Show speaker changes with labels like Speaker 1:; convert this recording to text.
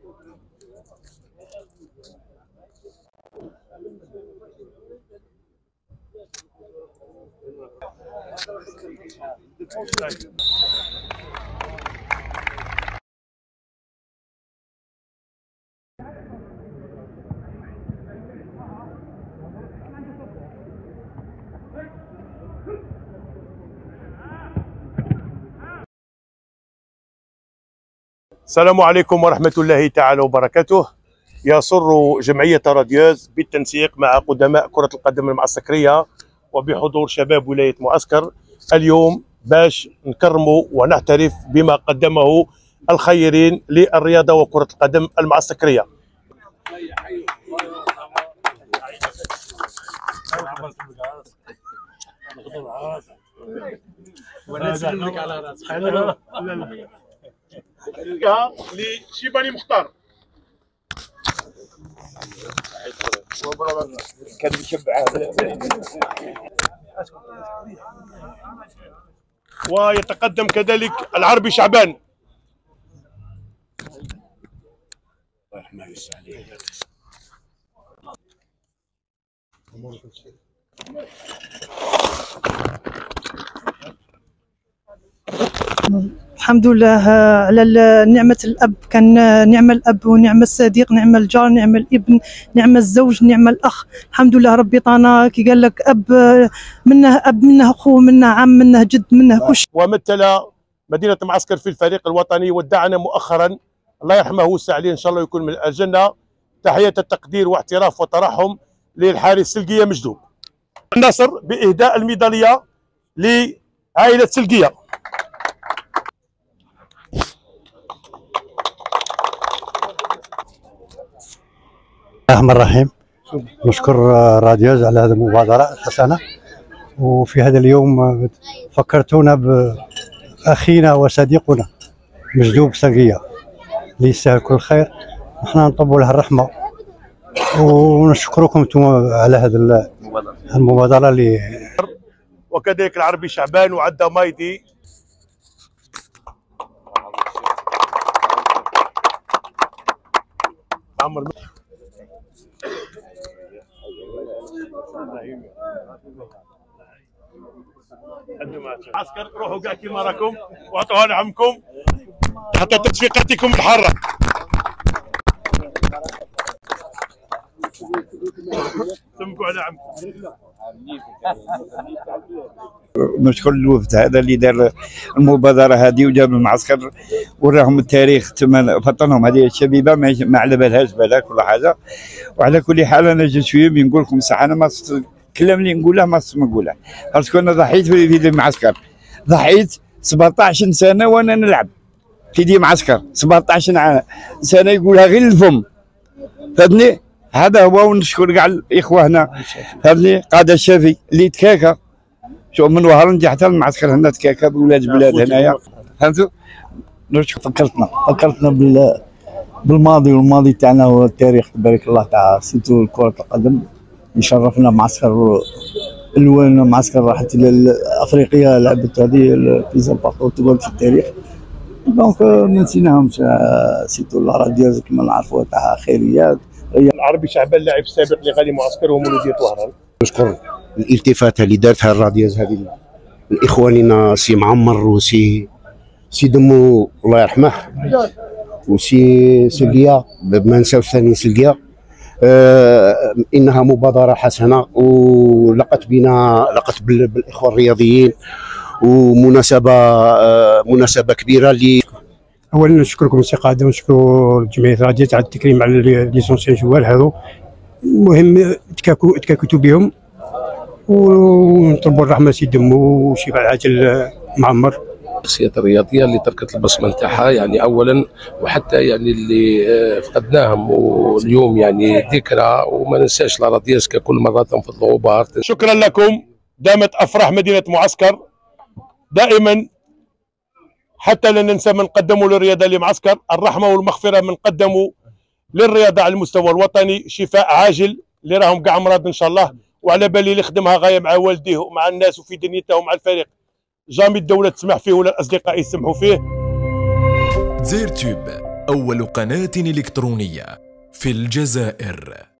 Speaker 1: السلام عليكم ورحمة الله تعالى وبركاته. يسر جمعية راديوز بالتنسيق مع قدماء كرة القدم المعسكرية وبحضور شباب ولاية معسكر اليوم باش نكرموا ونعترف بما قدمه الخيرين للرياضة وكرة القدم المعسكرية. لشيباني مختار
Speaker 2: كان يشبع
Speaker 1: ويتقدم كذلك العربي شعبان.
Speaker 2: الله يرحمه ويسع عليه.
Speaker 3: الحمد لله على نعمة الأب، كان نعم الأب ونعم الصديق، نعم الجار، نعم الابن، نعم الزوج، نعم الأخ. الحمد لله ربي طانا كي قال لك أب منه أخوه، منه عم، منه جد، منه كل شيء.
Speaker 1: ومثل مدينة معسكر في الفريق الوطني ودعنا مؤخرا، الله يرحمه ويوسع عليه إن شاء الله يكون من الجنة. تحية التقدير واعتراف وترحم للحارس سلقية مجدوب النصر بإهداء الميدالية لعائلة سلقية.
Speaker 4: الرحمن الرحيم. نشكر راديوز على هذه المبادرة الحسنة، وفي هذا اليوم فكرتونا بأخينا وصديقنا مجدوب سلقية اللي يستاهل كل خير. نحن نطلب له الرحمة ونشكركم انتم على هذه المبادرة اللي.
Speaker 1: وكذلك العربي شعبان وعدى مايدي. عسكر روحوا كاع كيما راكم واعطوها لعمكم حتى تصفيقاتكم الحاره. سمكوا على عمكم.
Speaker 2: نشكر الوفد هذا اللي دار المبادره هذه وجاب المعسكر وراهم التاريخ تما فطنهم هذه الشبيبه ما على بالهاش بالك ولا حاجه. وعلى كل حال انا جيت شويه نقول لكم صح، انا ما الكلام اللي نقوله ما نقوله، باسكو انا ضحيت في المعسكر، ضحيت 17 سنه وانا نلعب في دي معسكر 17 سنه يقولها غير الفم، فهمتني؟ هذا هو. ونشكر كاع اخواننا فهمتني قاده الشافي اللي تكاكا شوف من وهرنجي حتى المعسكر هنا تكاكا بولاد البلاد هنايا، فهمتوا؟ نشكر
Speaker 4: فكرتنا بالماضي، والماضي تاعنا والتاريخ تبارك الله تاع سيتو كرة القدم. يشرفنا معسكر الوان، معسكر راحت الى افريقيا لعبت هذه الفيزا بارتو في التاريخ. دونك ما نسيناهمش سيتو لا راديوز كما نعرفوها تاع خيريات.
Speaker 1: العربي شعبان لاعب سابق لغالي معسكر ومولودية وهران.
Speaker 5: نشكر الالتفاته اللي دارتها الراديوز هذه لاخواننا سي معمر وسي دمو الله يرحمه وسي سلقية، ما نساوش ثاني سلقية. انها مبادره حسنه ولقت بالاخوه الرياضيين، ومناسبه كبيره اللي.
Speaker 6: اولا نشكركم سي قاده ونشكروا جمعيه راديوز على التكريم على ليسونسيون جوال هذو. المهم تكاكتوا بهم ونطلبوا الرحمه سي دمو وشفاء العاجل معمر.
Speaker 7: الشخصيات الرياضيه اللي تركت البصمه نتاعها يعني اولا، وحتى يعني اللي فقدناهم واليوم يعني ذكرى، وما ننساش لا راديوز ككل مره تنفض الغبار.
Speaker 1: شكرا لكم، دامت افراح مدينه معسكر دائما، حتى لا ننسى من قدموا للرياضه لمعسكر. الرحمه والمغفره من قدموا للرياضه على المستوى الوطني، شفاء عاجل اللي راهم كاع مرض ان شاء الله، وعلى بالي اللي خدمها غايه مع والديه ومع الناس وفي دنيته ومع الفريق، جامي الدوله تسمح فيه ولا الاصدقاء يسمحوا فيه.
Speaker 8: دزير تيوب أول قناة إلكترونية في الجزائر.